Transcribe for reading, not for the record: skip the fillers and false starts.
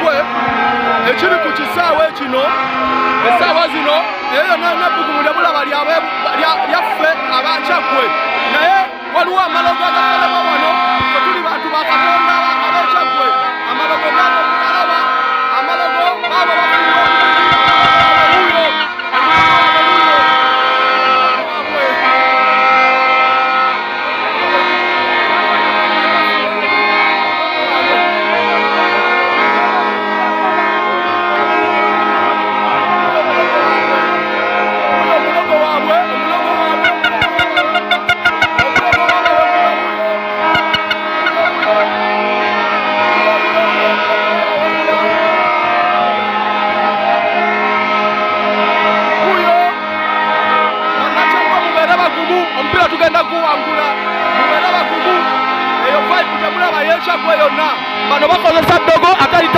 Chagwe ekiri ku kisaawe kino essaawa zino eyo yonna nebbugumu lye bulaba lyaffe aba Chagwe naye waliwo amalogo agakolebwa wano fe tuli bantu ba Katonda ab'e Chagwe amalogo gaano mugalaba amalogo baabo bafuuwa omupiira tugenda guwangula mubeera bagumu eyo 5 temulaba yeshagwe yonna bano bakozesa ddogo atali